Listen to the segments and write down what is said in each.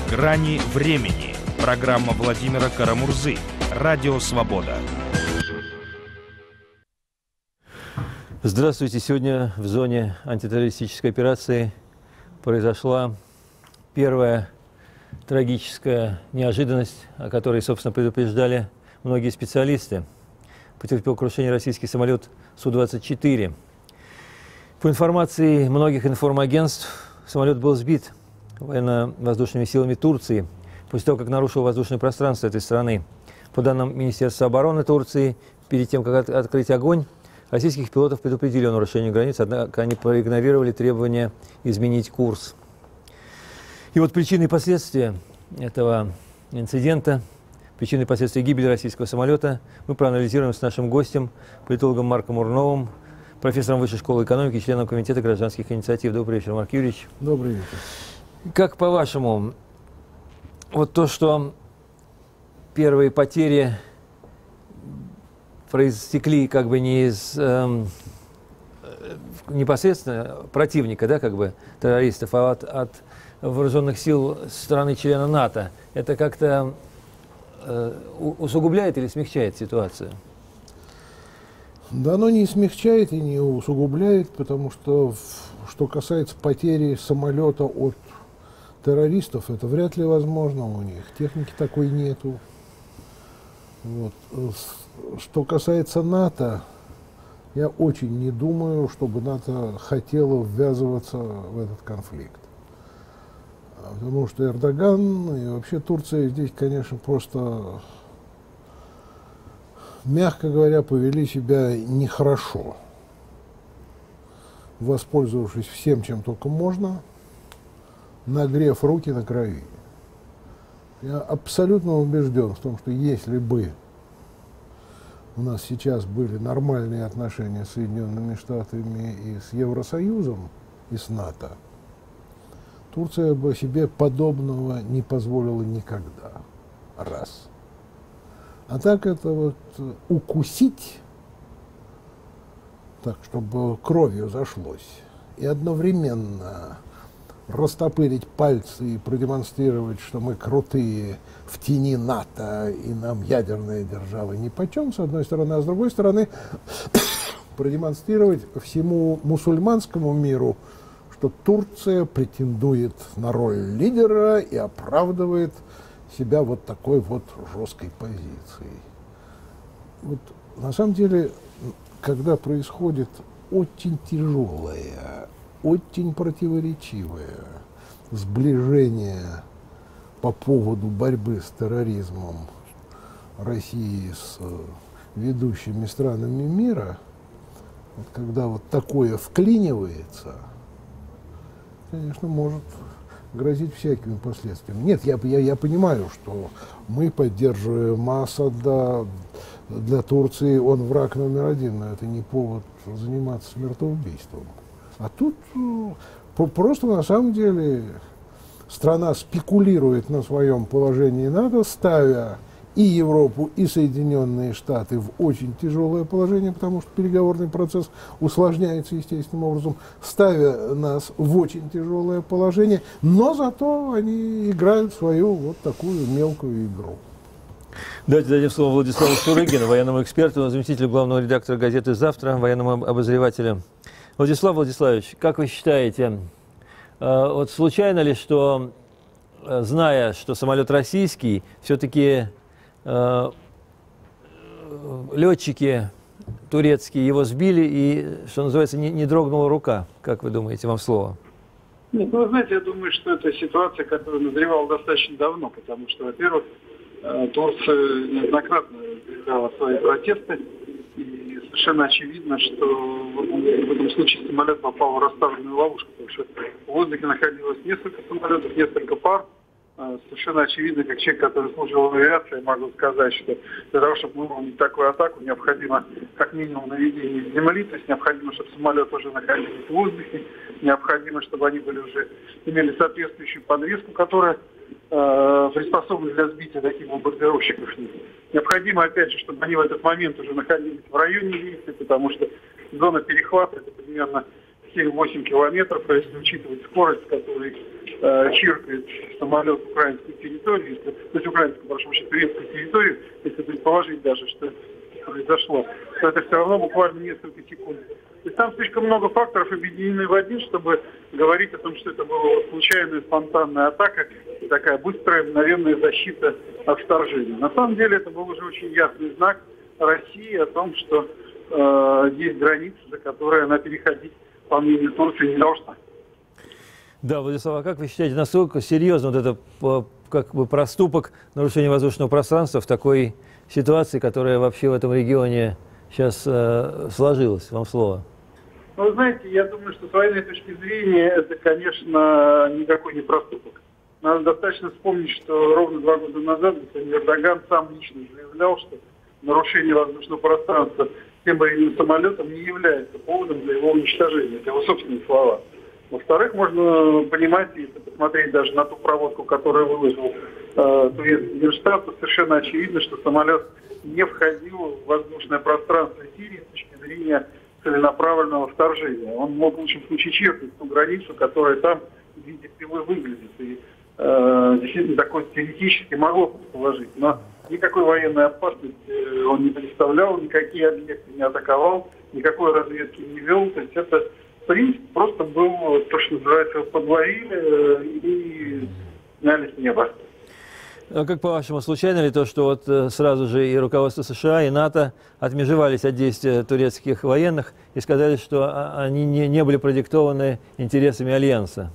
Грани времени. Программа Владимира Карамурзы. Радио «Свобода». Здравствуйте. Сегодня в зоне антитеррористической операции произошла первая трагическая неожиданность, о которой, собственно, предупреждали многие специалисты. Потерпел крушение российский самолет Су-24. По информации многих информагентств, самолет был сбит военно-воздушными силами Турции после того, как нарушил воздушное пространство этой страны. По данным Министерства обороны Турции, перед тем, как открыть огонь, российских пилотов предупредили о нарушении границ, однако они проигнорировали требования изменить курс. И вот причины и последствия этого инцидента, причины и последствия гибели российского самолета мы проанализируем с нашим гостем, политологом Марком Урновым, профессором Высшей школы экономики, членом Комитета гражданских инициатив. Добрый вечер, Марк Юрьевич. Добрый вечер. Как по-вашему, вот то, что первые потери проистекли как бы не из непосредственно противника, да, как бы террористов, а от вооруженных сил страны-члена НАТО, это как-то усугубляет или смягчает ситуацию? Да, оно не смягчает и не усугубляет, потому что, что касается потери самолета от террористов, это вряд ли возможно у них. Техники такой нету. Вот. Что касается НАТО, я очень не думаю, чтобы НАТО хотело ввязываться в этот конфликт. Потому что Эрдоган и вообще Турция здесь, конечно, просто, мягко говоря, повели себя нехорошо, воспользовавшись всем, чем только можно, нагрев руки на крови. Я абсолютно убежден в том, что если бы у нас сейчас были нормальные отношения с Соединенными Штатами и с Евросоюзом, и с НАТО, Турция бы себе подобного не позволила никогда. Раз. А так это вот укусить, так, чтобы кровью зашлось, и одновременно растопырить пальцы и продемонстрировать, что мы крутые в тени НАТО, и нам ядерная держава нипочем, с одной стороны, а с другой стороны, продемонстрировать всему мусульманскому миру, что Турция претендует на роль лидера и оправдывает себя вот такой вот жесткой позицией. Вот, на самом деле, когда происходит очень тяжелое, очень противоречивое сближение по поводу борьбы с терроризмом России с ведущими странами мира, вот когда вот такое вклинивается, конечно, может грозить всякими последствиями. Нет, я понимаю, что мы поддерживаем Асада, для Турции он враг номер один, но это не повод заниматься смертоубийством. А тут просто на самом деле страна спекулирует на своем положении НАТО, ставя и Европу, и Соединенные Штаты в очень тяжелое положение, потому что переговорный процесс усложняется естественным образом, ставя нас в очень тяжелое положение, но зато они играют свою вот такую мелкую игру. Давайте дадим слово Владиславу Шурыгину, военному эксперту, заместителю главного редактора газеты «Завтра», военному обозревателю. Владислав Владиславович, как вы считаете, вот случайно ли, что, зная, что самолет российский, все-таки летчики турецкие его сбили и, что называется, не дрогнула рука? Как вы думаете, вам слово? Нет, ну, вы знаете, я думаю, что это ситуация, которая назревала достаточно давно, потому что, во-первых, Турция неоднократно заявляла свои протесты, и совершенно очевидно, что в этом случае самолет попал в расставленную ловушку, потому что в воздухе находилось несколько самолетов, несколько пар. Совершенно очевидно, как человек, который служил в авиации, могу сказать, что для того, чтобы мы выполнить такую атаку, необходимо как минимум наведение земли, то есть необходимо, чтобы самолет уже находился в воздухе, необходимо, чтобы они имели соответствующую подвеску, которая приспособлена для сбития таких бомбардировщиков. Необходимо, опять же, чтобы они в этот момент уже находились в районе действия, потому что зона перехвата — это примерно 7-8 километров, а если учитывать скорость, с которой чиркает самолет украинской территории, то есть украинскую, прошу прощения, турецкую территорию, если предположить даже, что это произошло, то это все равно буквально несколько секунд. То есть там слишком много факторов объединены в один, чтобы говорить о том, что это была случайная спонтанная атака и такая быстрая, мгновенная защита от вторжения. На самом деле это был уже очень ясный знак России о том, что есть границы, за которые она переходить, по мнению Турции, не должна. Да, Владислав, а как вы считаете, насколько серьезно вот это как бы проступок нарушения воздушного пространства в такой ситуации, которая вообще в этом регионе сейчас сложилась? Вам слово. Ну, вы знаете, я думаю, что с военной точки зрения это, конечно, никакой не проступок. Надо достаточно вспомнить, что ровно 2 года назад Эрдоган сам лично заявлял, что нарушение воздушного пространства тем или иным самолетом не является поводом для его уничтожения. Это его собственные слова. Во-вторых, можно понимать, если посмотреть даже на ту проводку, которую выложил турецкий Генштаб, то совершенно очевидно, что самолет не входил в воздушное пространство Сирии с точки зрения целенаправленного вторжения. Он мог в лучшем случае черпать ту границу, которая там в виде стрелы выглядит. И действительно такое теоретически могло предположить. Но никакой военной опасности он не представлял, никакие объекты не атаковал, никакой разведки не вел. То есть это принцип просто был, то, что называется, подловили и сняли с неба. А как по-вашему, случайно ли то, что вот сразу же и руководство США, и НАТО отмежевались от действия турецких военных и сказали, что они не были продиктованы интересами Альянса?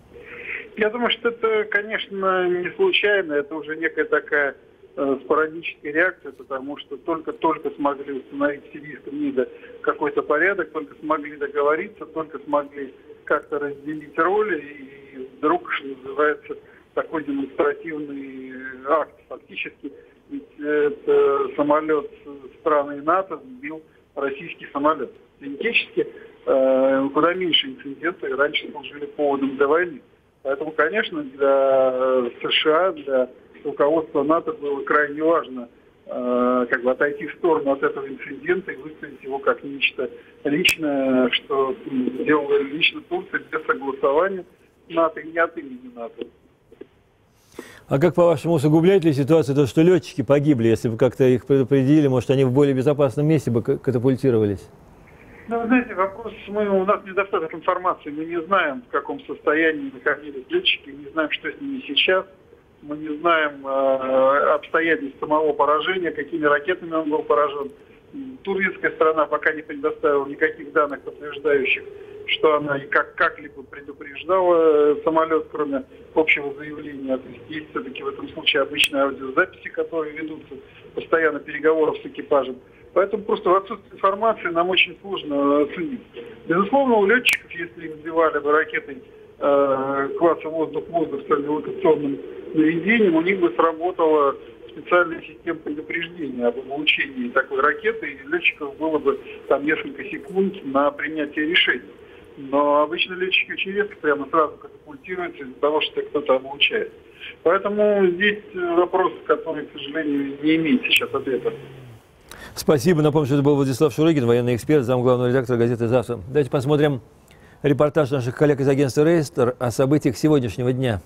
Я думаю, что это, конечно, не случайно, это уже некая такая спорадическая реакция, потому что только смогли установить в сирийском МИДе какой-то порядок, только смогли договориться, только смогли как-то разделить роли, и вдруг, что называется, такой демонстративный акт. Фактически, ведь это самолет страны НАТО сбил российский самолет. Теоретически, куда меньше инцидентов раньше служили поводом для войны. Поэтому, конечно, для США, для руководства НАТО было крайне важно отойти в сторону от этого инцидента и выставить его как нечто личное, что делала лично Турция без согласования НАТО и не от имени НАТО. А как, по-вашему, усугубляет ли ситуацию то, что летчики погибли, если бы как-то их предупредили, может, они в более безопасном месте бы катапультировались? Ну, вы знаете, вопрос, у нас недостаток информации, мы не знаем, в каком состоянии находились летчики, не знаем, что с ними сейчас, мы не знаем обстоятельств самого поражения, какими ракетами он был поражен. Турецкая сторона пока не предоставила никаких данных, подтверждающих, что она и как-либо предупреждала самолет, кроме общего заявления. То есть есть все-таки в этом случае обычные аудиозаписи, которые ведутся, постоянно переговоров с экипажем. Поэтому просто в отсутствии информации нам очень сложно оценить. Безусловно, у летчиков, если им сбивали бы ракетой класса воздух-воздух с радиолокационным наведением, у них бы сработала специальная система предупреждения об облучении такой ракеты, и летчиков было бы там несколько секунд на принятие решений. Но обычно летчики очень редко прямо сразу катапультируются из-за того, что кто-то облучает. Поэтому здесь вопрос, который, к сожалению, не имеет сейчас ответа. Спасибо. Напомню, что это был Владислав Шурыгин, военный эксперт, замглавного редактора газеты «Завтра». Давайте посмотрим репортаж наших коллег из агентства «Рейстер» о событиях сегодняшнего дня.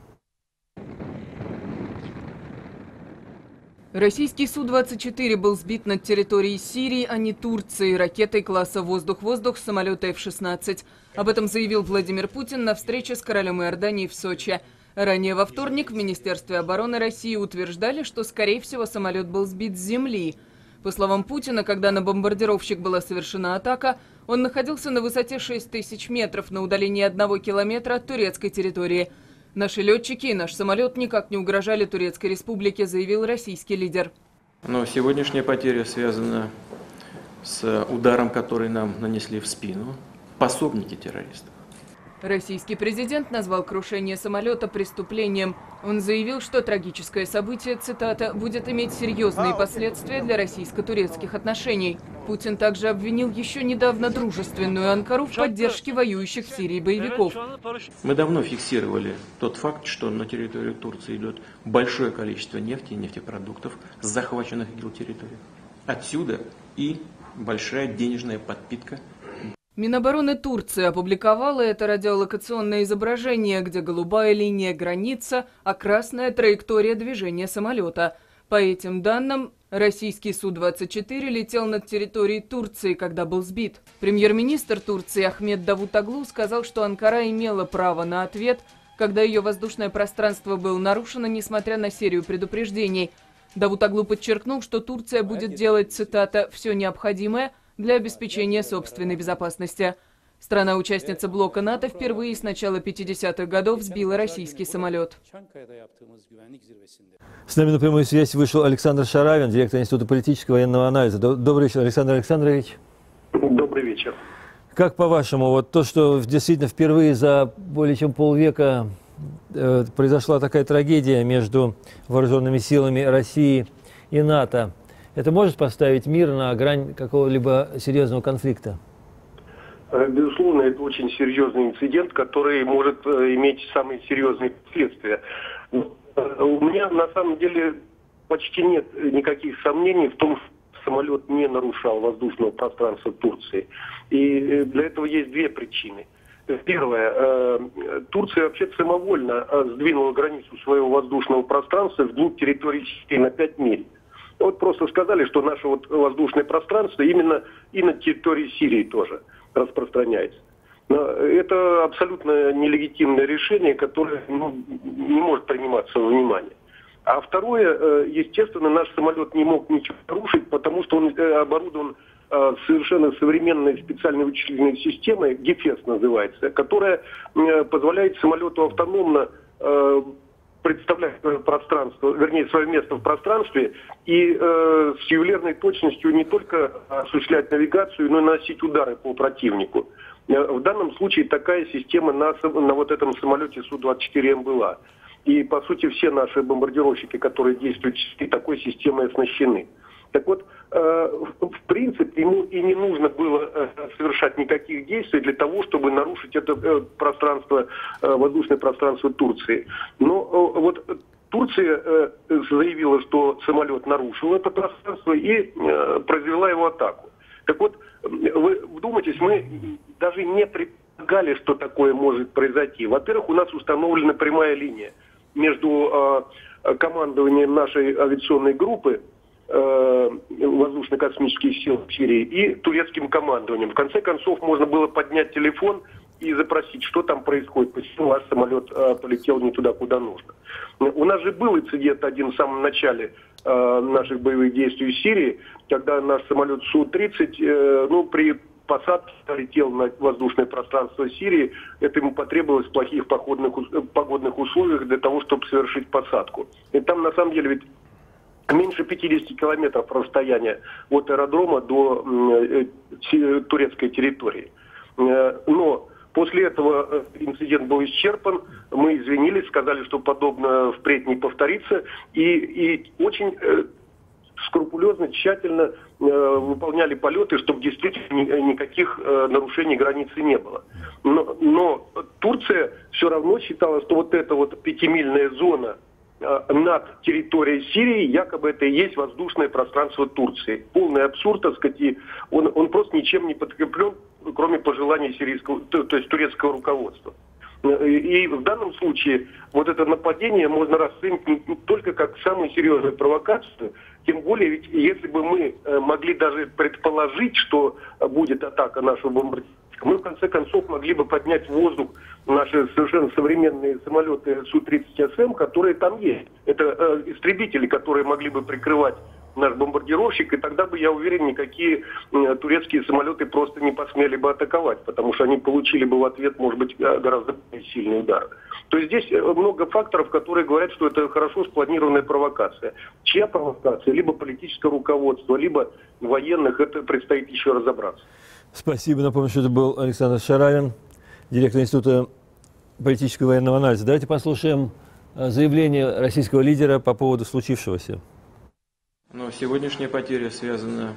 Российский Су-24 был сбит над территорией Сирии, а не Турции, ракетой класса «Воздух-воздух» с самолета F-16. Об этом заявил Владимир Путин на встрече с королем Иордании в Сочи. Ранее во вторник в Министерстве обороны России утверждали, что, скорее всего, самолет был сбит с земли. По словам Путина, когда на бомбардировщик была совершена атака, он находился на высоте 6000 метров на удалении 1 километра от турецкой территории. Наши летчики и наш самолет никак не угрожали Турецкой Республике, заявил российский лидер. Но сегодняшняя потеря связана с ударом, который нам нанесли в спину пособники террористов. Российский президент назвал крушение самолета преступлением. Он заявил, что трагическое событие, цитата, «будет иметь серьезные последствия для российско-турецких отношений». Путин также обвинил еще недавно дружественную Анкару в поддержке воюющих в Сирии боевиков. Мы давно фиксировали тот факт, что на территорию Турции идет большое количество нефти и нефтепродуктов с захваченных ИГИЛ территорий. Отсюда и большая денежная подпитка Минобороны Турции опубликовала это радиолокационное изображение, где голубая линия – граница, а красная – траектория движения самолета. По этим данным, российский Су-24 летел над территорией Турции, когда был сбит. Премьер-министр Турции Ахмед Давутоглу сказал, что Анкара имела право на ответ, когда ее воздушное пространство было нарушено, несмотря на серию предупреждений. Давутоглу подчеркнул, что Турция будет делать, цитата, «все необходимое» для обеспечения собственной безопасности. Страна-участница блока НАТО впервые с начала 50-х годов сбила российский самолет. С нами на прямую связь вышел Александр Шаравин, директор Института политического и военного анализа. Добрый вечер, Александр Александрович. Добрый вечер. Как по-вашему, вот то, что действительно впервые за более чем полвека произошла такая трагедия между вооруженными силами России и НАТО, это может поставить мир на грань какого-либо серьезного конфликта? Безусловно, это очень серьезный инцидент, который может иметь самые серьезные последствия. У меня на самом деле почти нет никаких сомнений в том, что самолет не нарушал воздушного пространства Турции. И для этого есть две причины. Первое. Турция вообще самовольно сдвинула границу своего воздушного пространства вглубь территории Сирии на 5 миль. Вот просто сказали, что наше вот воздушное пространство именно и на территории Сирии тоже распространяется. Но это абсолютно нелегитимное решение, которое не может приниматься во внимание. А второе, естественно, наш самолет не мог ничего нарушить, потому что он оборудован совершенно современной специальной вычислительной системой, ГИФЕС называется, которая позволяет самолету автономно представлять пространство, вернее, свое место в пространстве и с ювелирной точностью не только осуществлять навигацию, но и наносить удары по противнику. В данном случае такая система на вот этом самолете Су-24М была. И, по сути, все наши бомбардировщики, которые действуют, такой системой оснащены. Так вот, в принципе, ему и не нужно было совершать никаких действий для того, чтобы нарушить это пространство, воздушное пространство Турции. Но вот Турция заявила, что самолет нарушил это пространство и произвела его атаку. Так вот, вы вдумайтесь, мы даже не предполагали, что такое может произойти. Во-первых, у нас установлена прямая линия между командованием нашей авиационной группы воздушно-космических сил Сирии и турецким командованием. В конце концов, можно было поднять телефон и запросить, что там происходит, почему ваш самолет полетел не туда, куда нужно. У нас же был инцидент один в самом начале наших боевых действий в Сирии, когда наш самолет Су-30 при посадке полетел на воздушное пространство Сирии. Это ему потребовалось в плохих погодных условиях для того, чтобы совершить посадку. И там, на самом деле, ведь меньше 50 километров расстояния от аэродрома до турецкой территории. Но после этого инцидент был исчерпан, мы извинились, сказали, что подобное впредь не повторится, и очень скрупулезно, тщательно выполняли полеты, чтобы действительно никаких нарушений границы не было. Но Турция все равно считала, что вот эта вот 5-мильная зона над территорией Сирии, якобы это и есть воздушное пространство Турции. Полный абсурд, так сказать, и он просто ничем не подкреплен, кроме пожеланий сирийского, то есть турецкого руководства. И в данном случае вот это нападение можно расценить не только как самую серьезную провокацию, тем более, ведь если бы мы могли даже предположить, что будет атака нашего бомбардировщика, мы в конце концов могли бы поднять в воздух наши совершенно современные самолеты Су-30СМ, которые там есть. Это истребители, которые могли бы прикрывать наш бомбардировщик, и тогда бы, я уверен, никакие турецкие самолеты просто не посмели бы атаковать, потому что они получили бы в ответ, может быть, гораздо более сильный удар. То есть здесь много факторов, которые говорят, что это хорошо спланированная провокация. Чья провокация? Либо политическое руководство, либо военных, это предстоит еще разобраться. Спасибо. Напомню, что это был Александр Шаравин, директор Института политического и военного анализа. Давайте послушаем заявление российского лидера по поводу случившегося. Но сегодняшняя потеря связана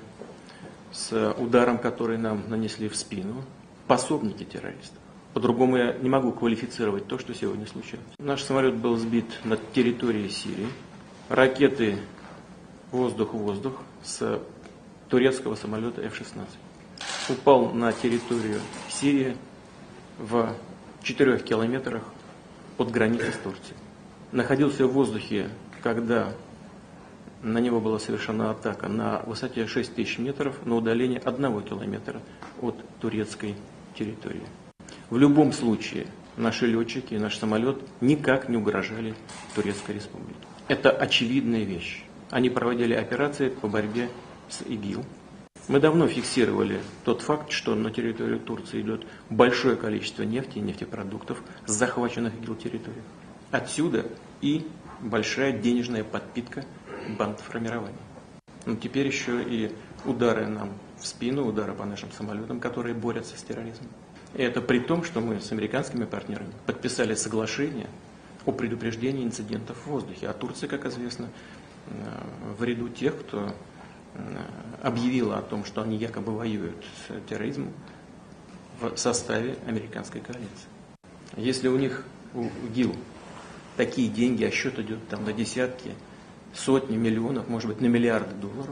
с ударом, который нам нанесли в спину пособники террористов. По-другому я не могу квалифицировать то, что сегодня случилось. Наш самолет был сбит над территорией Сирии. Ракеты воздух-воздух с турецкого самолета F-16. упал на территорию Сирии в 4 километрах от границы с Турцией. Находился в воздухе, когда на него была совершена атака на высоте 6000 метров на удалении 1 километра от турецкой территории. В любом случае наши летчики и наш самолет никак не угрожали Турецкой республике. Это очевидная вещь. Они проводили операции по борьбе с ИГИЛ. Мы давно фиксировали тот факт, что на территорию Турции идет большое количество нефти и нефтепродуктов с захваченных ИГИЛ территорий. Отсюда и большая денежная подпитка бандформирования. Но теперь еще и удары нам в спину, удары по нашим самолетам, которые борются с терроризмом. И это при том, что мы с американскими партнерами подписали соглашение о предупреждении инцидентов в воздухе. А Турция, как известно, в ряду тех, кто объявила о том, что они якобы воюют с терроризмом в составе американской коалиции. Если у них, у ИГИЛ, такие деньги, а счет идет там на десятки, сотни миллионов, может быть, на миллиарды долларов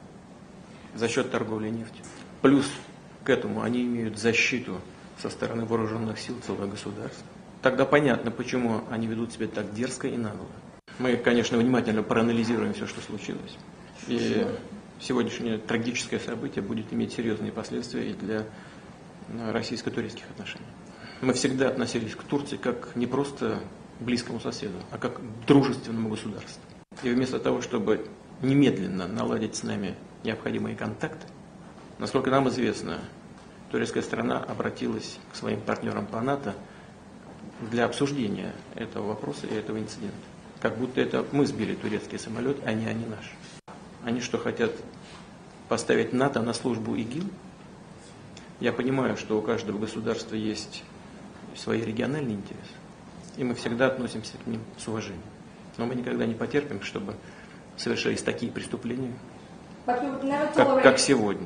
за счет торговли нефтью. Плюс к этому они имеют защиту со стороны вооруженных сил целого государства. Тогда понятно, почему они ведут себя так дерзко и нагло. Мы, конечно, внимательно проанализируем все, что случилось. И сегодняшнее трагическое событие будет иметь серьезные последствия и для российско-турецких отношений. Мы всегда относились к Турции как не просто к близкому соседу, а как к дружественному государству. И вместо того, чтобы немедленно наладить с нами необходимые контакты, насколько нам известно, турецкая сторона обратилась к своим партнерам по НАТО для обсуждения этого вопроса и этого инцидента. Как будто это мы сбили турецкий самолет, а не они наш. Они что, хотят поставить НАТО на службу ИГИЛ? Я понимаю, что у каждого государства есть свои региональные интересы, и мы всегда относимся к ним с уважением. Но мы никогда не потерпим, чтобы совершались такие преступления, как сегодня.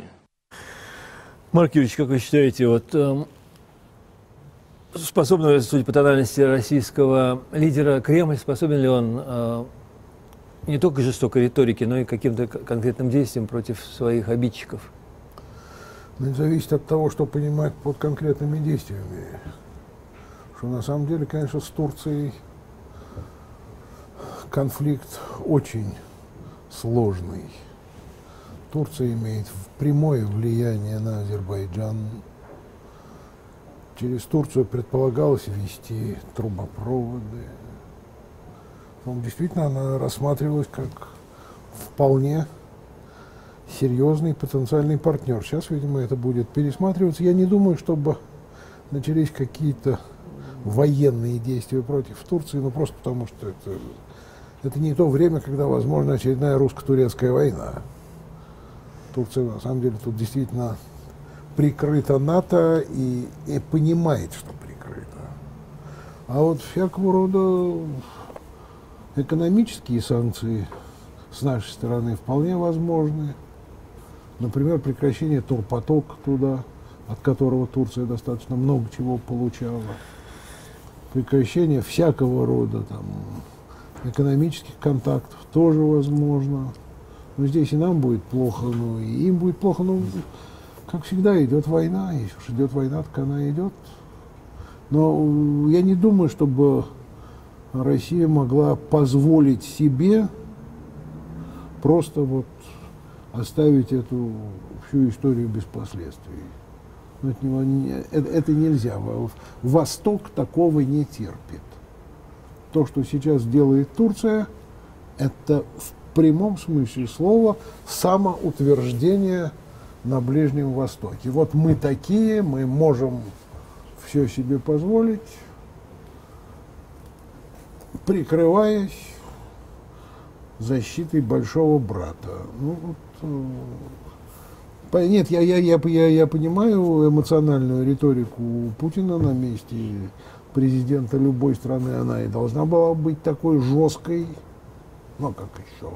Марк Юрьевич, как вы считаете, вот способен, судя по тональности российского лидера, Кремль, способен ли он не только к жестокой риторике, но и к каким-то конкретным действиям против своих обидчиков? Это зависит от того, что понимать под конкретными действиями. Что на самом деле, конечно, с Турцией конфликт очень сложный. Турция имеет прямое влияние на Азербайджан. Через Турцию предполагалось вести трубопроводы. Действительно, она рассматривалась как вполне серьезный потенциальный партнер. Сейчас, видимо, это будет пересматриваться. Я не думаю, чтобы начались какие-то военные действия против Турции, но просто потому, что это не то время, когда возможна очередная русско-турецкая война. Турция, на самом деле, тут действительно прикрыта НАТО и понимает, что прикрыта. А вот всякого рода экономические санкции с нашей стороны вполне возможны. Например, прекращение турпотока туда, от которого Турция достаточно много чего получала. Прекращение всякого рода там экономических контактов тоже возможно. Но здесь и нам будет плохо, и им будет плохо. Как всегда, идет война. Если уж идет война, так она идет. Но я не думаю, чтобы Россия могла позволить себе просто вот оставить эту всю историю без последствий. Это нельзя. Восток такого не терпит. То, что сейчас делает Турция, это в прямом смысле слова самоутверждение на Ближнем Востоке. Вот мы такие, мы можем все себе позволить, прикрываясь защитой большого брата. Нет, я понимаю эмоциональную риторику Путина на месте президента любой страны. Она и должна была быть такой жесткой. Ну, как еще?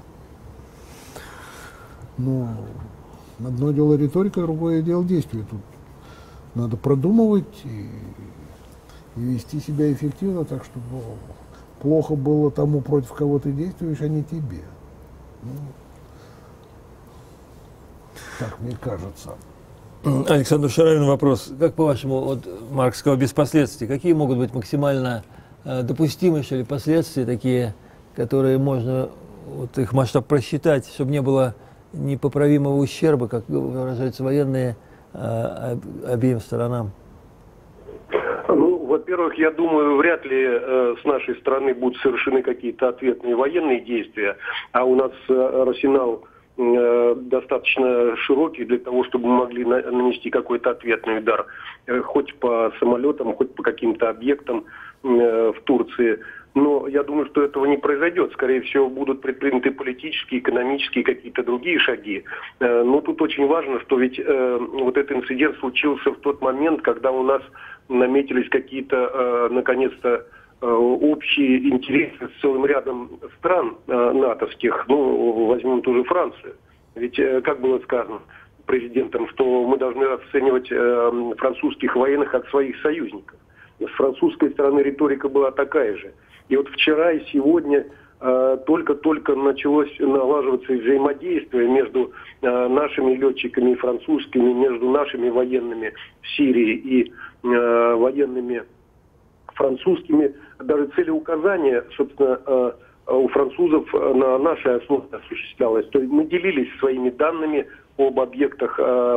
Но одно дело риторика, другое дело действие. Тут надо продумывать и вести себя эффективно, так чтобы плохо было тому, против кого ты действуешь, а не тебе. Так мне кажется. Александр Шаравин, вопрос. Как, по-вашему, вот Марк сказал, без последствий, какие могут быть максимально допустимые, что ли, последствия такие, которые можно, вот их масштаб просчитать, чтобы не было непоправимого ущерба, как выражаются военные, обеим сторонам? Ну, во-первых, я думаю, вряд ли с нашей стороны будут совершены какие-то ответные военные действия, а у нас арсенал достаточно широкий для того, чтобы мы могли нанести какой-то ответный удар, хоть по самолетам, хоть по каким-то объектам в Турции. Но я думаю, что этого не произойдет. Скорее всего, будут предприняты политические, экономические, какие-то другие шаги. Но тут очень важно, что ведь вот этот инцидент случился в тот момент, когда у нас наметились какие-то, наконец-то, общие интересы с целым рядом стран натовских. Ну, возьмем ту же Францию. Ведь, как было сказано президентом, что мы должны оценивать французских военных от своих союзников. С французской стороны риторика была такая же. И вот вчера и сегодня только-только началось налаживаться взаимодействие между нашими летчиками французскими, между нашими военными в Сирии и военными французскими. Даже целеуказание, собственно, у французов на нашей основе осуществлялось. То есть мы делились своими данными об объектах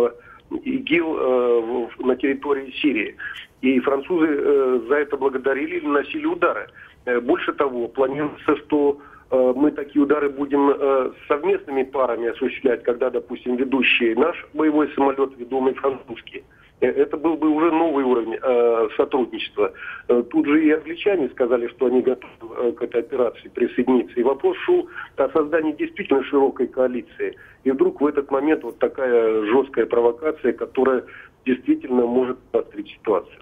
ИГИЛ на территории Сирии. И французы за это благодарили и наносили удары. Больше того, планируется, что мы такие удары будем совместными парами осуществлять, когда, допустим, ведущий наш боевой самолет, ведомый французский. Это был бы уже новый уровень сотрудничества. Тут же и англичане сказали, что они готовы к этой операции присоединиться. И вопрос шел о создании действительно широкой коалиции. И вдруг в этот момент вот такая жесткая провокация, которая действительно может обострить ситуацию.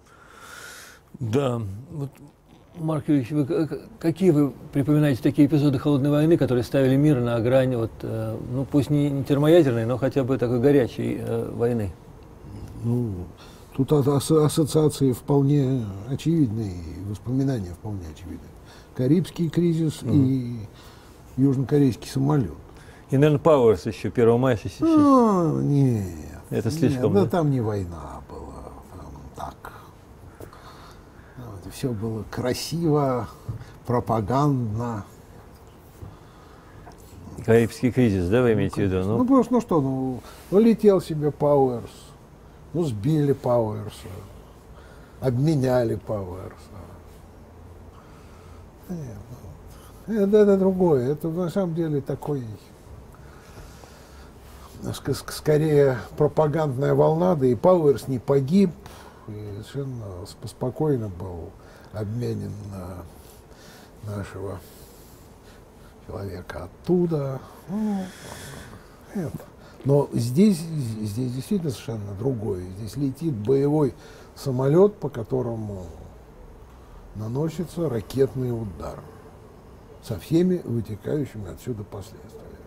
Да, вот, Марк Юрьевич, какие вы припоминаете такие эпизоды холодной войны, которые ставили мир на грани, вот, ну пусть не термоядерной, но хотя бы такой горячей войны? Ну, тут ассоциации вполне очевидные, воспоминания вполне очевидные. Карибский кризис и южнокорейский самолет. И, наверное, Пауэрс еще 1 мая 66. Ну, нет. Это слишком. Нет, да, там не война была, там так. Вот, все было красиво, пропагандно. Карибский кризис, да, вы имеете в виду? Ну, просто, ну что, летел себе Пауэрс. Ну, сбили Пауэрса, обменяли Пауэрса. Нет, это другое. Это на самом деле такой, скорее, пропагандная волна, да и Пауэрс не погиб, и совершенно спокойно был обменен на нашего человека оттуда. Ну, это. Но здесь действительно совершенно другое. Здесь летит боевой самолет, по которому наносится ракетный удар со всеми вытекающими отсюда последствиями.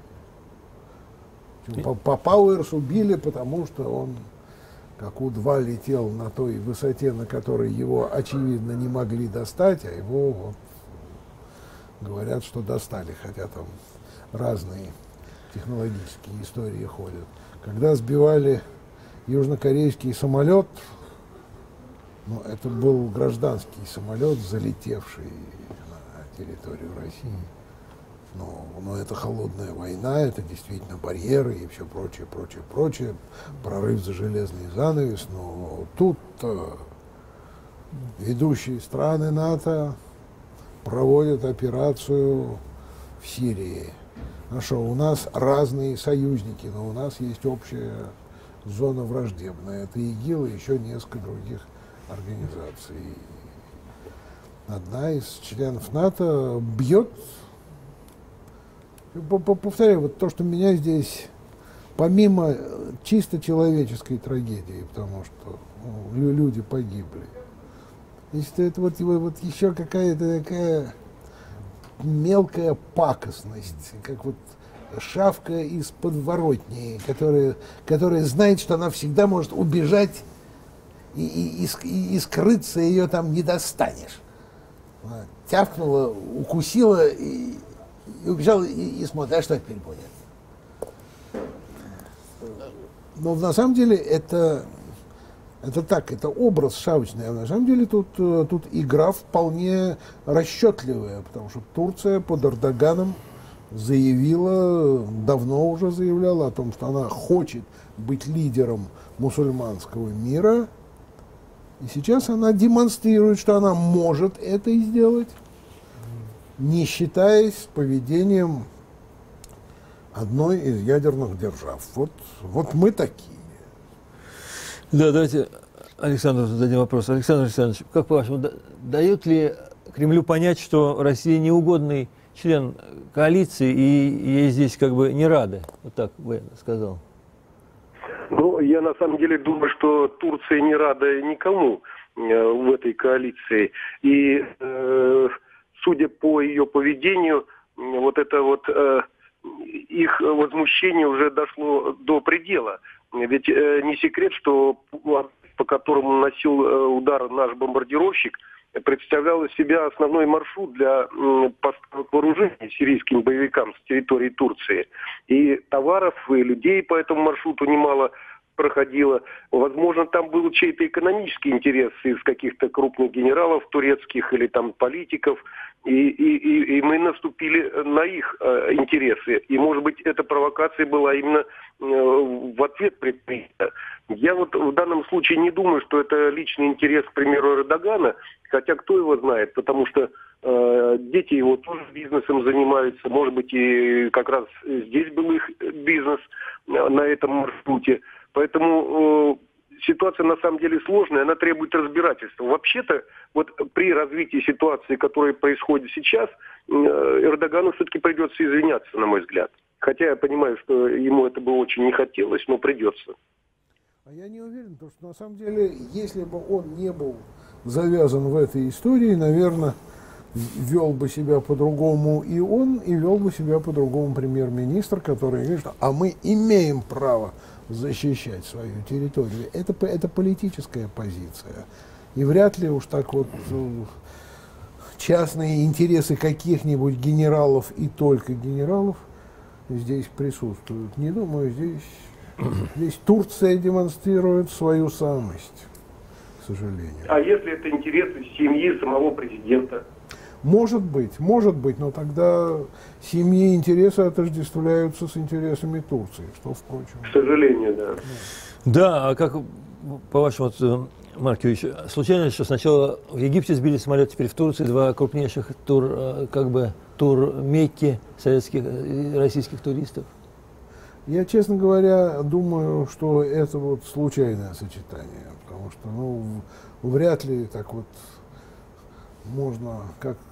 По Пауэрсу били, потому что он, как У-2, летел на той высоте, на которой его, очевидно, не могли достать, а его, вот, говорят, что достали, хотя там разные технологические истории ходят. Когда сбивали южнокорейский самолет, ну, это был гражданский самолет, залетевший на территорию России. Но это холодная война, это действительно барьеры и все прочее, прочее, прочее. Прорыв за железный занавес. Но тут ведущие страны НАТО проводят операцию в Сирии. Хорошо, у нас разные союзники, но у нас есть общая зона враждебная. Это ИГИЛ и еще несколько других организаций. Одна из членов НАТО бьет. Повторяю, вот то, что меня здесь, помимо чисто человеческой трагедии, потому что люди погибли, это вот еще какая-то такая мелкая пакостность, как вот шавка из подворотни, которая знает, что она всегда может убежать и скрыться, ее там не достанешь. Она тявкнула, укусила и убежала, и смотрит, а что теперь будет? Но на самом деле это так, это образ шавочный. А на самом деле тут игра вполне расчетливая, потому что Турция под Эрдоганом заявила, давно уже заявляла о том, что она хочет быть лидером мусульманского мира. И сейчас она демонстрирует, что она может это сделать, не считаясь поведением одной из ядерных держав. Вот мы такие. Да, давайте Александру зададим вопрос. Александр Александрович, как по-вашему, дает ли Кремлю понять, что Россия неугодный член коалиции и ей здесь как бы не рады? Вот так бы я сказал. Ну, я на самом деле думаю, что Турция не рада никому в этой коалиции. И судя по ее поведению, вот это вот их возмущение уже дошло до предела. Ведь не секрет, что по которому наносил удар наш бомбардировщик, представлял из себя основной маршрут для поставок вооружений сирийским боевикам с территории Турции. И товаров, и людей по этому маршруту немало проходило. Возможно, там был чей-то экономический интерес из каких-то крупных генералов турецких или там политиков, и мы наступили на их интересы. И, может быть, эта провокация была именно в ответ предпринята. Я вот в данном случае не думаю, что это личный интерес, к примеру, Эрдогана, хотя кто его знает, потому что дети его тоже бизнесом занимаются, может быть, и как раз здесь был их бизнес на этом маршруте. Поэтому ситуация на самом деле сложная, она требует разбирательства. Вообще-то, вот при развитии ситуации, которая происходит сейчас, Эрдогану все-таки придется извиняться, на мой взгляд. Хотя я понимаю, что ему это бы очень не хотелось, но придется. А я не уверен, потому что на самом деле, если бы он не был завязан в этой истории, наверное, вел бы себя по-другому и он, и вел бы себя по-другому премьер-министр, который говорит, что а мы имеем право защищать свою территорию. Это политическая позиция. И вряд ли уж так вот частные интересы каких-нибудь генералов и только генералов здесь присутствуют. Не думаю, здесь Турция демонстрирует свою самость, к сожалению. А если это интересы семьи самого президента? Может быть, но тогда семьи интересы отождествляются с интересами Турции, что, впрочем... К сожалению, да. Да, а как, по-вашему, Марк Юрьевич, случайно, что сначала в Египте сбили самолет, теперь в Турции два крупнейших тур Мекки советских и российских туристов? Я, честно говоря, думаю, что это вот случайное сочетание, потому что, вряд ли так вот можно,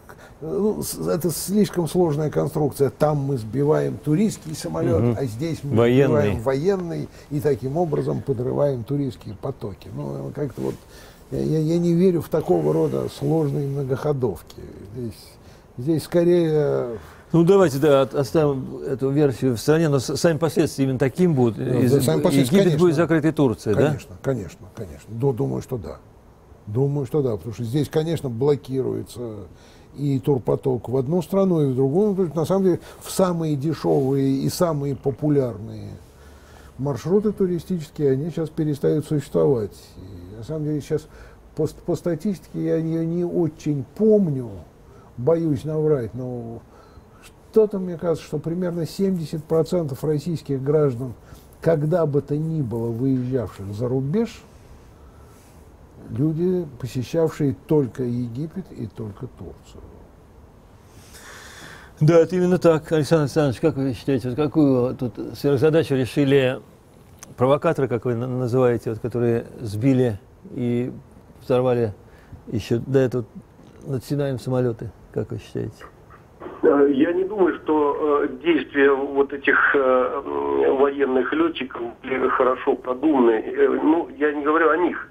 это слишком сложная конструкция. Там мы сбиваем туристский самолет, а здесь мы сбиваем военный, и таким образом подрываем туристские потоки. Как-то вот я не верю в такого рода сложные многоходовки. Здесь скорее... давайте, оставим эту версию в стороне, но сами последствия именно таким будут. Египет будет закрытой Турцией, да? Конечно. Думаю, что да. Потому что здесь, конечно, блокируется и турпоток в одну страну, и в другую. То есть, на самом деле, в самые дешевые и самые популярные маршруты туристические, они сейчас перестают существовать. И, на самом деле, сейчас по статистике я ее не очень помню, боюсь наврать, но что-то, мне кажется, что примерно 70% российских граждан, когда бы то ни было выезжавших за рубеж, люди, посещавшие только Египет и только Турцию. Да, это именно так. Александр Александрович, как вы считаете, какую тут сверхзадачу решили провокаторы, как вы называете, которые сбили и взорвали еще до этого над Синаем самолеты? Как вы считаете? Я не думаю, что действия вот этих военных летчиков были хорошо продуманы. Я не говорю о них.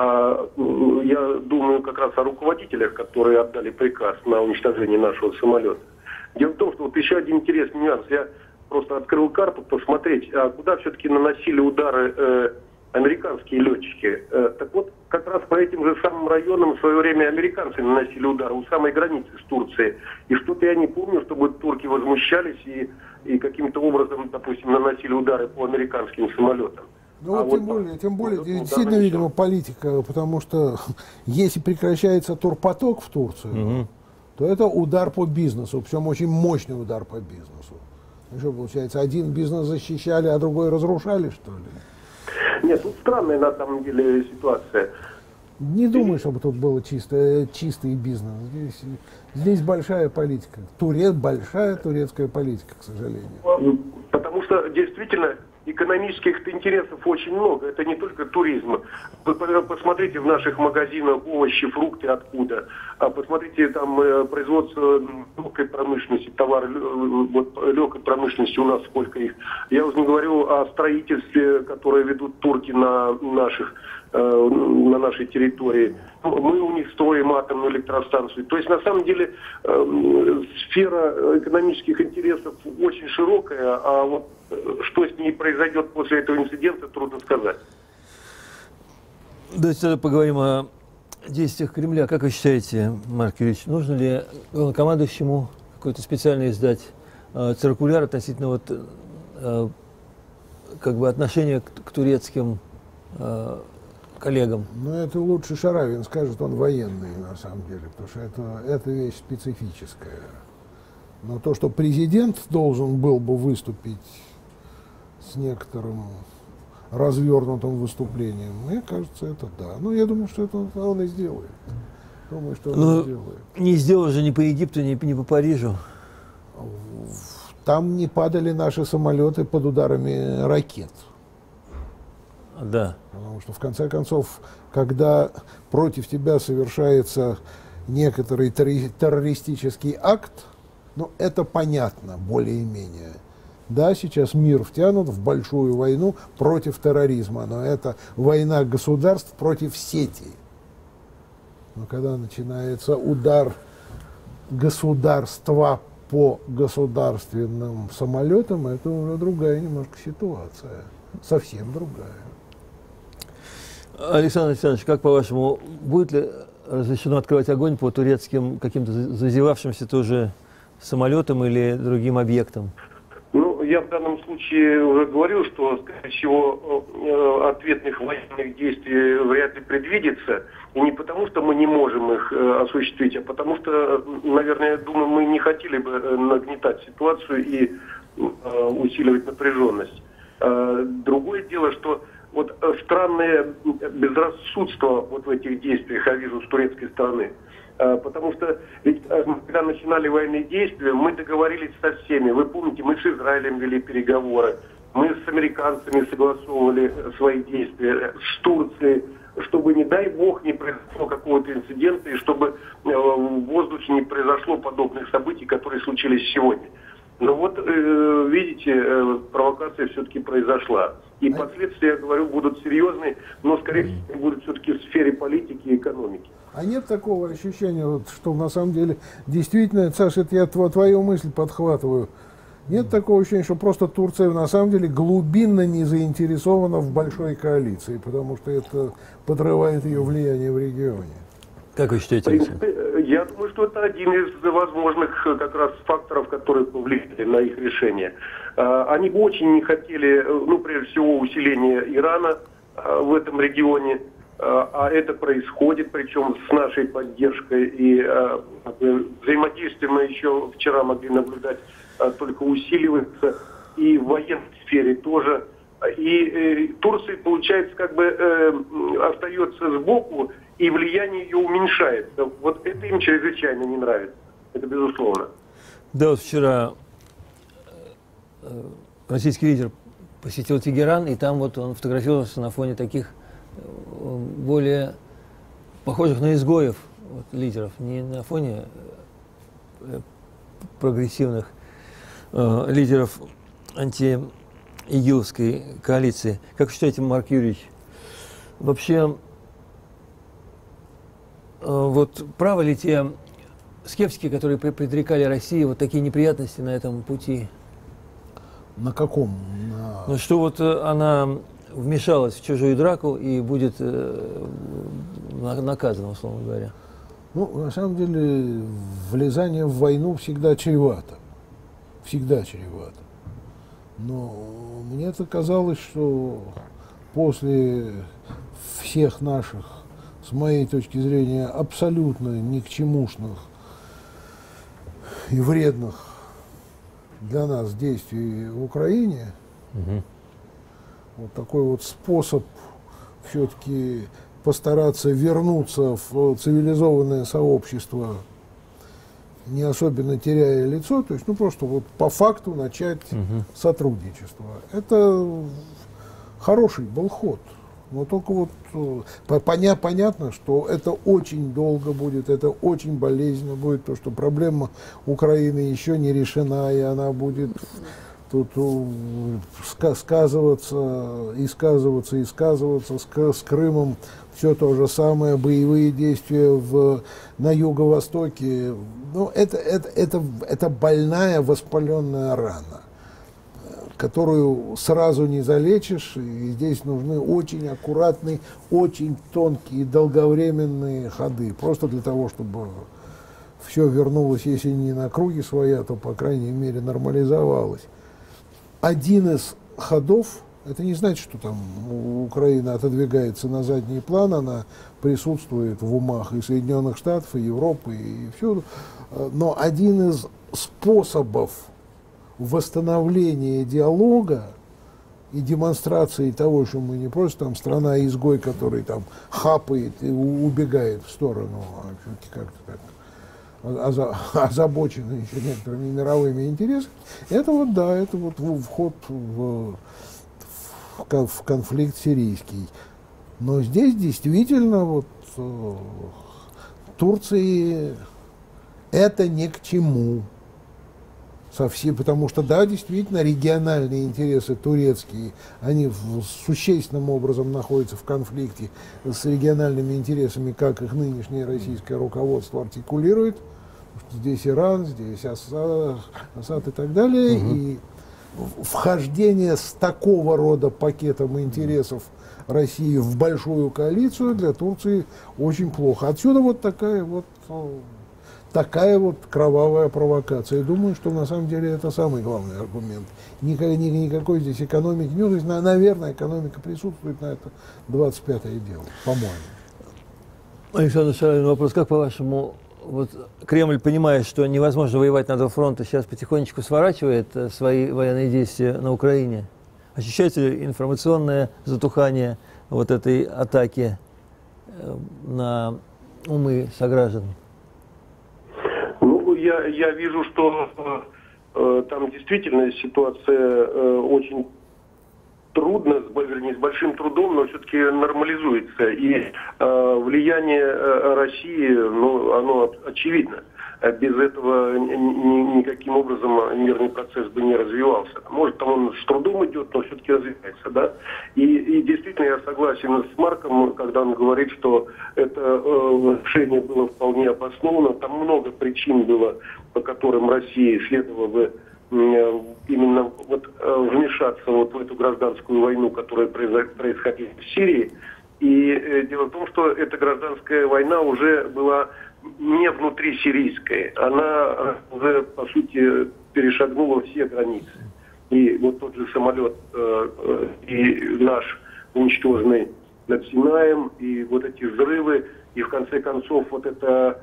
Я думаю как раз о руководителях, которые отдали приказ на уничтожение нашего самолета. Дело в том, что вот еще один интересный нюанс. Я просто открыл карту посмотреть, куда все-таки наносили удары американские летчики. Так вот, как раз по этим же самым районам в свое время американцы наносили удары у самой границы с Турцией. И что-то я не помню, чтобы турки возмущались и каким-то образом, допустим, наносили удары по американским самолетам. Ну, вот тем более, действительно, видимо, политика, потому что если прекращается турпоток в Турцию, то это удар по бизнесу, причем очень мощный удар по бизнесу. И что получается, один бизнес защищали, а другой разрушали, что ли? Нет, тут странная на самом деле ситуация. Не думаю, чтобы тут было чистый бизнес. Здесь большая политика. Большая турецкая политика, к сожалению. Потому что действительно экономических интересов очень много. Это не только туризм. Вы посмотрите в наших магазинах овощи, фрукты откуда. Посмотрите там производство легкой промышленности, товары легкой промышленности у нас сколько их. Я уже не говорю о строительстве, которое ведут турки на нашей территории. Мы у них строим атомную электростанцию. То есть, на самом деле, сфера экономических интересов очень широкая, а вот что с ней произойдет после этого инцидента, трудно сказать. Давайте тогда поговорим о действиях Кремля. Как вы считаете, Марк Юрьевич, нужно ли главнокомандующему какой-то специально издать циркуляр относительно отношения к турецким коллегам? Ну, это лучше Шаравин скажет, он военный, на самом деле, потому что это вещь специфическая. Но то, что президент должен был бы выступить с некоторым развернутым выступлением, мне кажется, это да. Ну, я думаю, что это он и сделает. Думаю, что он сделает. Не сделал же ни по Египту, ни по Парижу. Там не падали наши самолеты под ударами ракет. Да. Потому что, в конце концов, когда против тебя совершается некоторый террористический акт, ну, это понятно, более-менее. Да, сейчас мир втянут в большую войну против терроризма, но это война государств против сети. Но когда начинается удар государства по государственным самолетам, это уже другая немножко ситуация. Совсем другая. Александр Александрович, как по-вашему, будет ли разрешено открывать огонь по турецким каким-то зазевавшимся тоже самолетам или другим объектам? Ну, я в данном случае уже говорил, что, скорее всего, ответных военных действий вряд ли предвидится. И не потому, что мы не можем их осуществить, а потому что, наверное, я думаю, мы не хотели бы нагнетать ситуацию и усиливать напряженность. Другое дело, что вот странное безрассудство вот в этих действиях я вижу с турецкой стороны. Потому что ведь, когда начинали военные действия, мы договорились со всеми. Вы помните, мы с Израилем вели переговоры, мы с американцами согласовывали свои действия, с Турцией, чтобы, не дай бог, не произошло какого-то инцидента, и чтобы в воздухе не произошло подобных событий, которые случились сегодня. Но вот, видите, провокация все-таки произошла. И последствия, я говорю, будут серьезные, но, скорее всего, будут все-таки в сфере политики и экономики. А нет такого ощущения, вот, что на самом деле действительно, Саша, это я твою мысль подхватываю, нет такого ощущения, что просто Турция на самом деле глубинно не заинтересована в большой коалиции, потому что это подрывает ее влияние в регионе? Как вы считаете? В принципе, я думаю, что это один из возможных как раз факторов, которые повлияли на их решение. Они бы очень не хотели, ну, прежде всего, усиления Ирана в этом регионе, а это происходит, причем с нашей поддержкой, и взаимодействие мы еще вчера могли наблюдать, только усиливается, и в военной сфере тоже. И Турция, получается, как бы остается сбоку, и влияние ее уменьшается. Вот это им чрезвычайно не нравится. Это безусловно. Да, вот вчера российский лидер посетил Тегеран, и там вот он фотографировался на фоне таких более похожих на изгоев вот, лидеров, не на фоне прогрессивных лидеров антиигиловской коалиции. Как вы считаете, Марк Юрьевич, вообще вот правы ли те скептики, которые предрекали России вот такие неприятности на этом пути? На каком? Ну, что вот она вмешалась в чужую драку и будет наказана, условно говоря. Ну, на самом деле, влезание в войну всегда чревато. Всегда чревато. Но мне это казалось, что после всех наших, с моей точки зрения, абсолютно никчемушных и вредных для нас действий в Украине, вот такой вот способ все-таки постараться вернуться в цивилизованное сообщество, не особенно теряя лицо, то есть, ну, просто вот по факту начать сотрудничество. Это хороший был ход. Но только вот понятно, что это очень долго будет, это очень болезненно будет, то, что проблема Украины еще не решена, и она будет тут сказываться. С Крымом все то же самое, боевые действия на юго-востоке. Ну, это больная воспаленная рана, которую сразу не залечишь, и здесь нужны очень аккуратные, очень тонкие, долговременные ходы, просто для того, чтобы все вернулось, если не на круги своя, то, по крайней мере, нормализовалось. Один из ходов, это не значит, что там Украина отодвигается на задний план, она присутствует в умах и Соединенных Штатов, и Европы, и всюду, но один из способов восстановления диалога и демонстрации того, что мы не просто там страна-изгой, который там хапает и убегает в сторону, а все-таки как-то так озабочены еще некоторыми мировыми интересами, это вот, да, это вот вход в конфликт сирийский. Но здесь действительно вот Турции это ни к чему совсем, потому что, да, действительно, региональные интересы турецкие, они существенным образом находятся в конфликте с региональными интересами, как их нынешнее российское руководство артикулирует. Здесь Иран, здесь Асад и так далее. И вхождение с такого рода пакетом интересов России в большую коалицию для Турции очень плохо. Отсюда вот такая вот кровавая провокация. Думаю, что на самом деле это самый главный аргумент. Никакой здесь экономики нет. То есть, наверное, экономика присутствует, на это 25-е дело, по-моему. Александр Шарин, вопрос, как по-вашему, вот Кремль, понимая, что невозможно воевать на два фронта, сейчас потихонечку сворачивает свои военные действия на Украине? Ощущаете ли информационное затухание вот этой атаки на умы сограждан? Я вижу, что там действительно ситуация очень трудно, вернее, с большим трудом, но все-таки нормализуется. И влияние России, ну, оно очевидно. Без этого никаким образом мирный процесс бы не развивался. Может, там он с трудом идет, но все-таки развивается, да. И действительно я согласен с Марком, когда он говорит, что это решение было вполне обосновано. Там много причин было, по которым России следовало бы именно вот вмешаться вот в эту гражданскую войну, которая происходила в Сирии. И дело в том, что эта гражданская война уже была не внутрисирийская, она уже, по сути, перешагнула все границы. И вот тот же самолет и наш уничтоженный над Синаем, и вот эти взрывы, и в конце концов вот это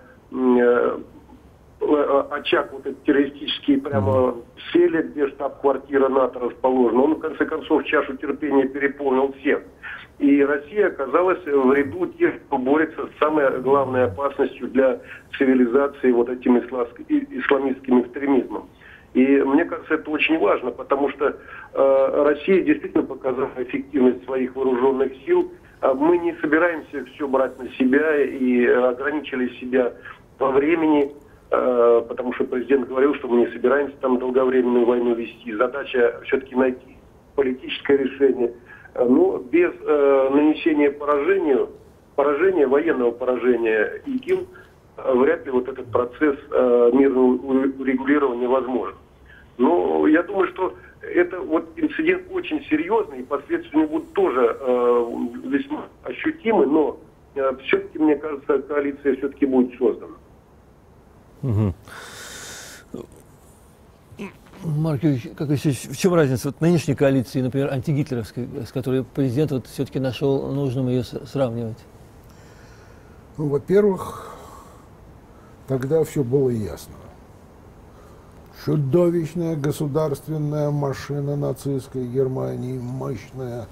очаг вот этот террористический прямо в селе, где штаб-квартира НАТО расположена, он в конце концов чашу терпения переполнил всех. И Россия оказалась в ряду тех, кто борется с самой главной опасностью для цивилизации вот этим исламистским экстремизмом. И мне кажется, это очень важно, потому что Россия действительно показала эффективность своих вооруженных сил. Мы не собираемся все брать на себя и ограничили себя во времени, потому что президент говорил, что мы не собираемся там долговременную войну вести. Задача все-таки найти политическое решение. Но без нанесения поражения, военного поражения ИГИЛ, вряд ли вот этот процесс мирного урегулирования возможен. Но я думаю, что это вот инцидент очень серьезный, и последствия у него будут тоже весьма ощутимы, но все-таки, мне кажется, коалиция все-таки будет создана. Марк Юрьевич, в чем разница вот нынешней коалиции, например, антигитлеровской, с которой президент вот все-таки нашел нужным ее сравнивать? Ну, во-первых, тогда все было ясно. Чудовищная государственная машина нацистской Германии, мощная,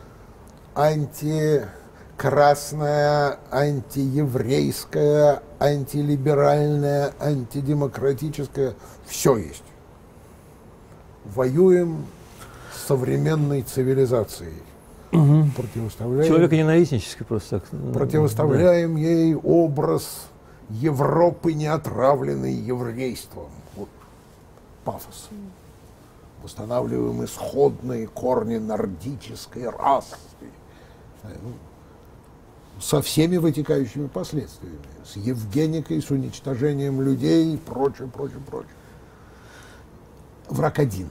антикрасная, антиеврейская, антилиберальная, антидемократическая, все есть. Воюем с современной цивилизацией. Противоставляем, человеконенавистнический просто так. Противоставляем ей образ Европы, не отравленной еврейством. Вот пафос. Восстанавливаем исходные корни нордической расы. Со всеми вытекающими последствиями. С евгеникой, с уничтожением людей и прочее, прочее, прочее. Враг один.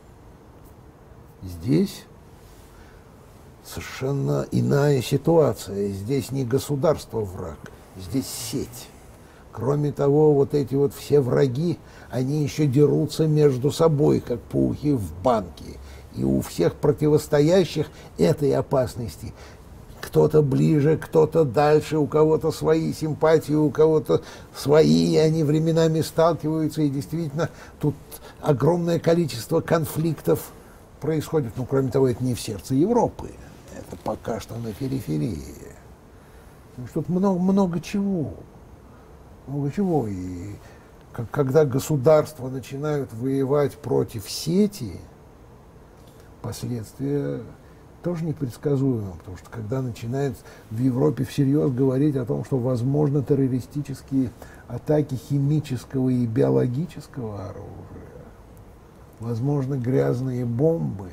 Здесь совершенно иная ситуация. Здесь не государство враг, здесь сеть. Кроме того, вот эти вот все враги, они еще дерутся между собой, как пауки в банке. И у всех противостоящих этой опасности кто-то ближе, кто-то дальше, у кого-то свои симпатии, у кого-то свои, и они временами сталкиваются, и действительно тут огромное количество конфликтов происходит. Ну, кроме того, это не в сердце Европы, это пока что на периферии. Тут много чего. Много чего. И когда государства начинают воевать против сети, последствия тоже непредсказуемо, потому что когда начинают в Европе всерьез говорить о том, что возможно террористические атаки химического и биологического оружия, возможно грязные бомбы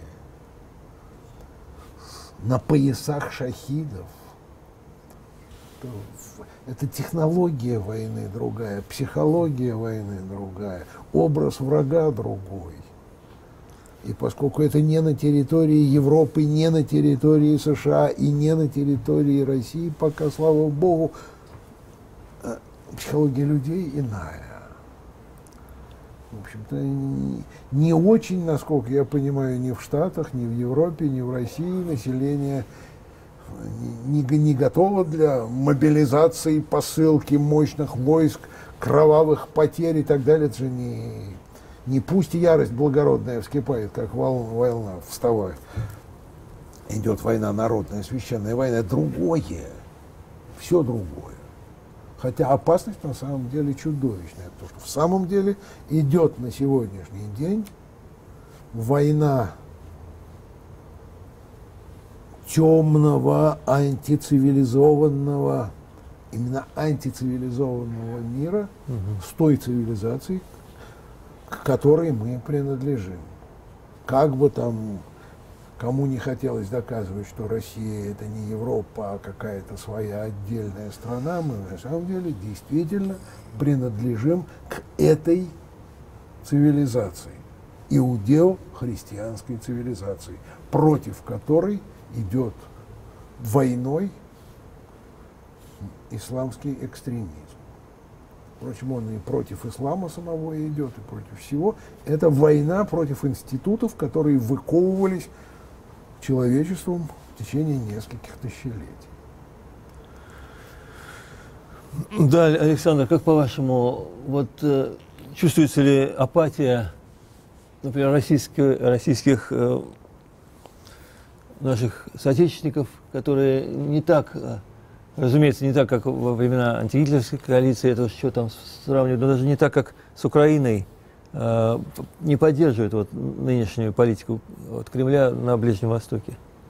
на поясах шахидов, то это технология войны другая, психология войны другая, образ врага другой. И поскольку это не на территории Европы, не на территории США и не на территории России, пока, слава богу, психология людей иная. В общем-то, не очень, насколько я понимаю, ни в Штатах, ни в Европе, ни в России население не готово для мобилизации, посылки мощных войск, кровавых потерь и так далее. Это же не пусть ярость благородная вскипает, как волна вставает. Идет война народная, священная война. Другое. Все другое. Хотя опасность на самом деле чудовищная. Потому что в самом деле идет на сегодняшний день война темного, антицивилизованного, именно антицивилизованного мира с той цивилизацией, к которой мы принадлежим. Как бы там кому не хотелось доказывать, что Россия это не Европа, а какая-то своя отдельная страна, мы на самом деле действительно принадлежим к этой цивилизации, иудео-христианской цивилизации, против которой идет войной исламский экстремизм. Впрочем, он и против ислама самого идет, и против всего. Это война против институтов, которые выковывались человечеством в течение нескольких тысячелетий. Да, Александр, как по-вашему, вот чувствуется ли апатия, например, российских наших соотечественников, которые не так, разумеется, не так, как во времена антигитлеровской коалиции, это что там сравнивать, но даже не так, как с Украиной, не поддерживают вот нынешнюю политику от Кремля на Ближнем Востоке?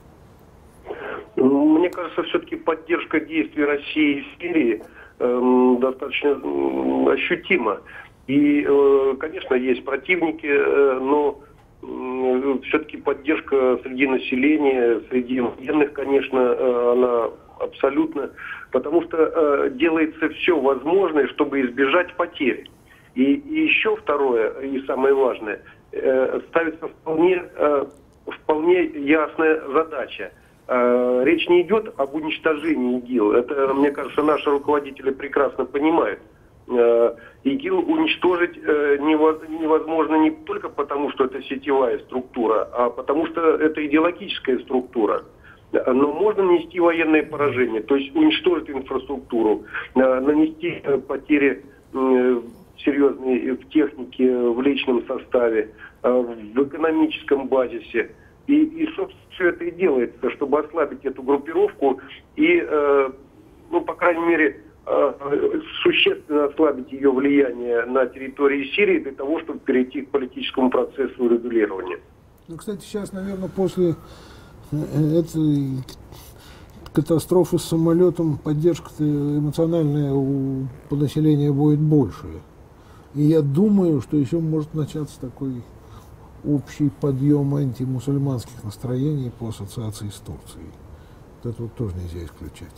Мне кажется, все-таки поддержка действий России в Сирии достаточно ощутима. И, конечно, есть противники, но все-таки поддержка среди населения, среди военных, конечно, она абсолютно, потому что делается все возможное, чтобы избежать потерь. И еще второе, и самое важное, ставится вполне ясная задача. Речь не идет об уничтожении ИГИЛ. Это, мне кажется, наши руководители прекрасно понимают. ИГИЛ уничтожить невозможно не только потому, что это сетевая структура, а потому что это идеологическая структура. Но можно нанести военное поражение, то есть уничтожить инфраструктуру, нанести потери серьезные в технике, в личном составе, в экономическом базисе. И собственно, все это и делается, чтобы ослабить эту группировку и, ну, по крайней мере, существенно ослабить ее влияние на территории Сирии для того, чтобы перейти к политическому процессу урегулирования. Ну, кстати, сейчас, наверное, после этой катастрофы с самолетом поддержка эмоциональная у населения будет больше. И я думаю, что еще может начаться такой общий подъем антимусульманских настроений по ассоциации с Турцией. Вот это вот тоже нельзя исключать.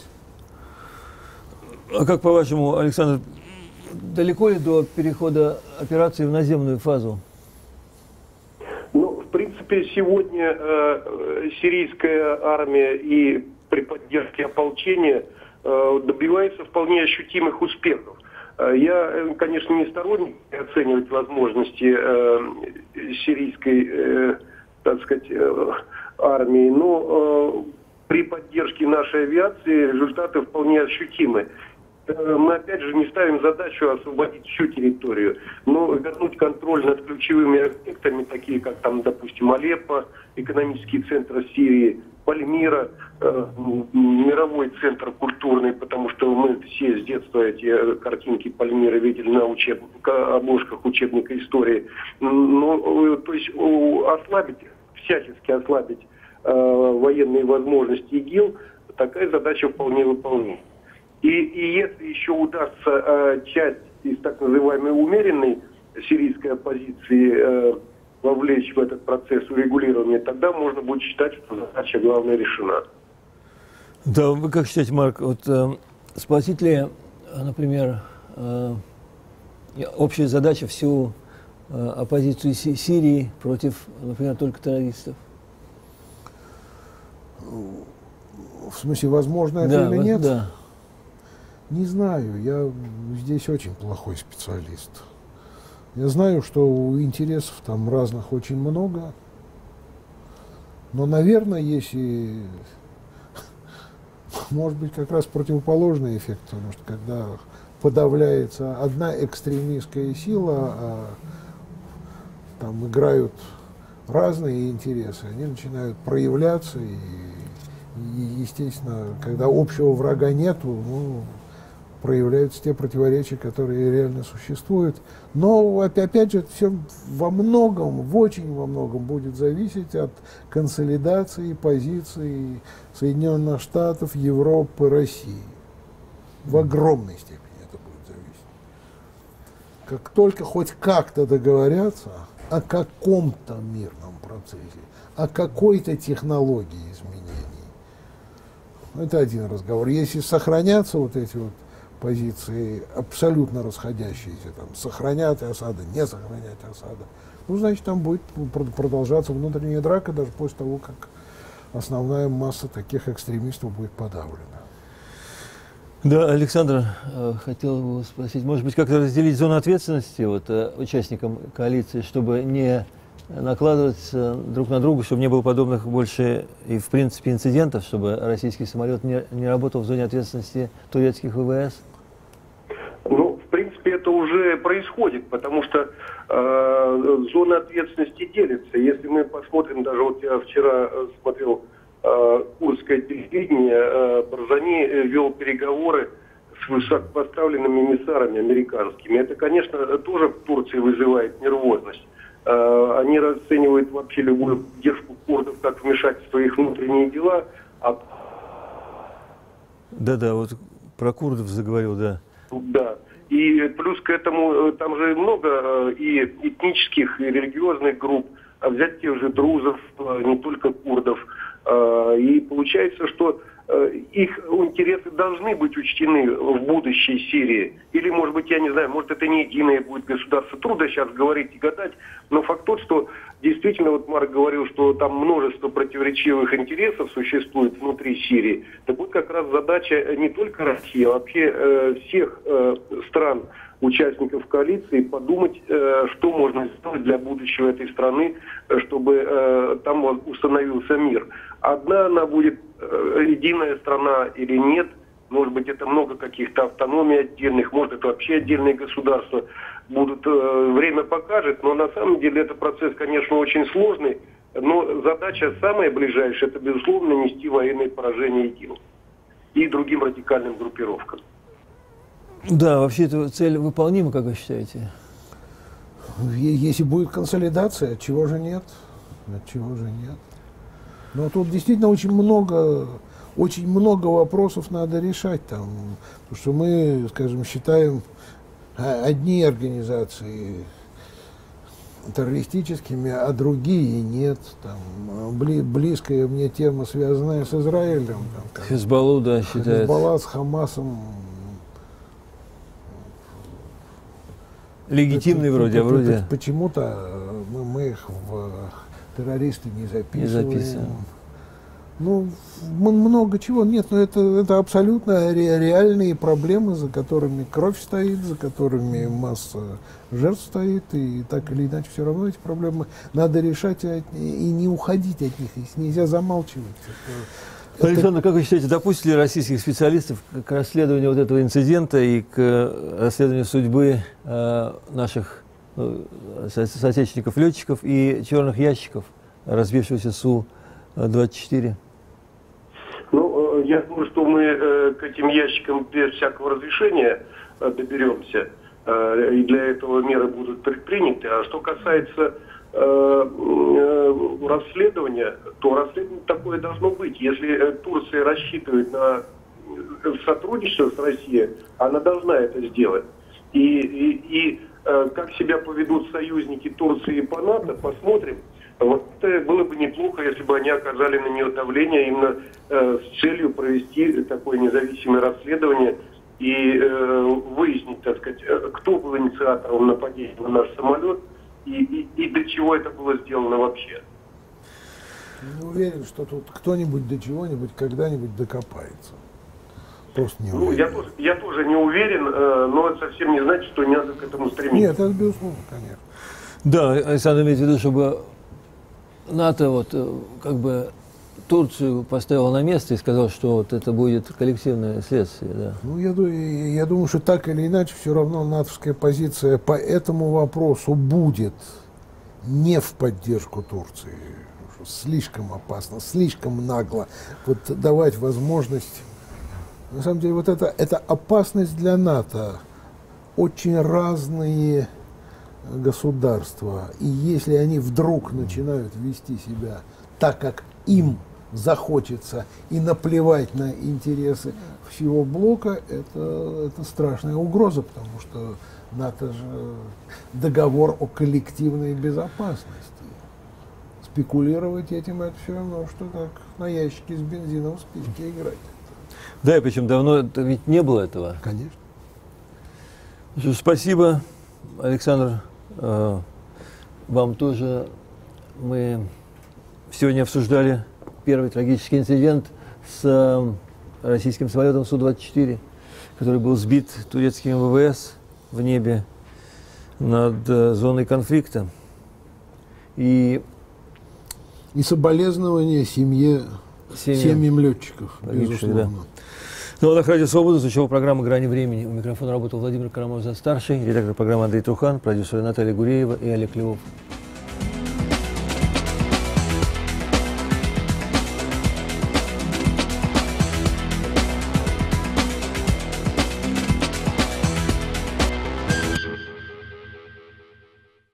А как по-вашему, Александр, далеко ли до перехода операции в наземную фазу? Ну, в принципе, сегодня сирийская армия и при поддержке ополчения добивается вполне ощутимых успехов. Я, конечно, не сторонник оценивать возможности сирийской, так сказать, армии, но при поддержке нашей авиации результаты вполне ощутимы. Мы, опять же, не ставим задачу освободить всю территорию, но вернуть контроль над ключевыми объектами, такие как, там, допустим, Алеппо, экономический центр Сирии, Пальмира, мировой центр культурный, потому что мы все с детства эти картинки Пальмиры видели на обложках учебника истории. Ну, то есть ослабить, всячески ослабить военные возможности ИГИЛ, такая задача вполне выполнима. И если еще удастся часть из так называемой умеренной сирийской оппозиции вовлечь в этот процесс урегулирования, тогда можно будет считать, что задача главная решена. Да, вы как считаете, Марк, вот сплотит ли, например, общая задача всю оппозицию Сирии против, например, только террористов? В смысле, возможно это или нет? Да. Не знаю, я здесь очень плохой специалист. Я знаю, что интересов там разных очень много, но, наверное, если, может быть, как раз противоположный эффект, потому что когда подавляется одна экстремистская сила, а там играют разные интересы, они начинают проявляться, и естественно, когда общего врага нету, ну, проявляются те противоречия, которые реально существуют. Но, опять же, все во многом, очень во многом будет зависеть от консолидации позиций Соединенных Штатов, Европы, России. В огромной степени это будет зависеть. Как только хоть как-то договорятся о каком-то мирном процессе, о какой-то технологии изменений, это один разговор. Если сохранятся вот эти вот позиции абсолютно расходящиеся, там, сохранять Асада, не сохранять Асада, ну, значит, там будет продолжаться внутренняя драка даже после того, как основная масса таких экстремистов будет подавлена. Да, Александр, хотел бы спросить, может быть, как-то разделить зону ответственности вот, участникам коалиции, чтобы не накладываться друг на друга, чтобы не было подобных больше и, в принципе, инцидентов, чтобы российский самолет не работал в зоне ответственности турецких ВВС? Ну, в принципе, это уже происходит, потому что зона ответственности делится. Если мы посмотрим, даже вот я вчера смотрел курдское телевидение, Барзани вел переговоры с высокопоставленными эмиссарами американскими. Это, конечно, тоже в Турции вызывает нервозность. Они расценивают вообще любую поддержку курдов как вмешательство в их внутренние дела. Да-да, вот про курдов заговорил, да. Да. И плюс к этому там же много и этнических, и религиозных групп. А взять тех же друзов, не только курдов. И получается, что их интересы должны быть учтены в будущей Сирии. Или, может быть, я не знаю, может, это не единое будет государство. Трудно сейчас говорить и гадать, но факт тот, что действительно, вот Марк говорил, что там множество противоречивых интересов существует внутри Сирии. Так вот как раз задача не только России, а вообще всех стран, участников коалиции, подумать, что можно сделать для будущего этой страны, чтобы там установился мир. Одна она будет единая страна или нет, может быть, это много каких-то автономий отдельных, может, это вообще отдельные государства будут, время покажет, но на самом деле это процесс, конечно, очень сложный, но задача самая ближайшая, это, безусловно, нанести военное поражение ИГИЛ и другим радикальным группировкам. Да, вообще эта цель выполнима, как вы считаете? Если будет консолидация, отчего же нет? Отчего же нет? Но тут действительно очень много вопросов надо решать там. Потому что мы, скажем, считаем одни организации террористическими, а другие нет. Там, близкая мне тема, связанная с Израилем. Там, Хизбаллу, да, считается. Хизбалла с Хамасом. Легитимный вроде, а вроде... Почему-то мы их в террористы не записываем. Ну, много чего. Нет, но это абсолютно реальные проблемы, за которыми кровь стоит, за которыми масса жертв стоит. И так или иначе все равно эти проблемы надо решать и не уходить от них. Их нельзя замалчивать. Александр, как вы считаете, допустят ли российских специалистов к расследованию вот этого инцидента и к расследованию судьбы наших соотечественников-летчиков и черных ящиков, разбившегося Су-24? Ну, я думаю, что мы к этим ящикам без всякого разрешения доберемся, и для этого меры будут предприняты. А что касается расследования, то расследование такое должно быть. Если Турция рассчитывает на сотрудничество с Россией, она должна это сделать. И как себя поведут союзники Турции по НАТО, посмотрим. Вот это было бы неплохо, если бы они оказали на нее давление именно с целью провести такое независимое расследование и выяснить, так сказать, кто был инициатором нападения на наш самолет и до чего это было сделано вообще. Не уверен, что тут кто-нибудь до чего-нибудь когда-нибудь докопается. Просто не уверен. Ну, я тоже не уверен, но это совсем не значит, что не надо к этому стремиться. Нет, это безусловно, конечно. Да, Александр имеет в виду, чтобы НАТО вот как бы Турцию поставила на место и сказал, что вот это будет коллективное следствие. Да. Ну, я думаю, что так или иначе все равно натовская позиция по этому вопросу будет не в поддержку Турции. Слишком опасно, слишком нагло вот давать возможность. На самом деле вот это опасность для НАТО. Очень разные государства. И если они вдруг начинают вести себя так, как им захочется, и наплевать на интересы всего блока, это страшная угроза, потому что НАТО же договор о коллективной безопасности. Спекулировать этим — это все равно, что так на ящике с бензином в спичке играть. Да, и причем давно ведь не было этого. Конечно. Спасибо, Александр. Вам тоже. Мы сегодня обсуждали первый трагический инцидент с российским самолетом Су-24, который был сбит турецким ВВС в небе над зоной конфликта. И соболезнования семьям летчиков, безусловно. Да. Ну, на Радио Свобода звучала программа «Грани времени». У микрофона работал Владимир Карамурза-старший, редактор программы Андрей Трухан, продюсеры Наталья Гуреева и Олег Львов.